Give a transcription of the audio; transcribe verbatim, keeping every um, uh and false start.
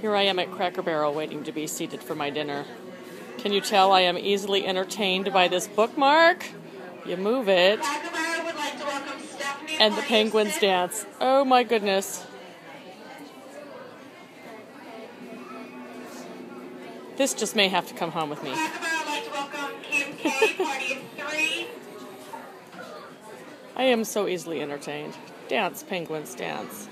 Here I am at Cracker Barrel waiting to be seated for my dinner. Can you tell I am easily entertained by this bookmark? You move it, and the penguins dance. Oh my goodness. This just may have to come home with me. I am so easily entertained. Dance, penguins, dance.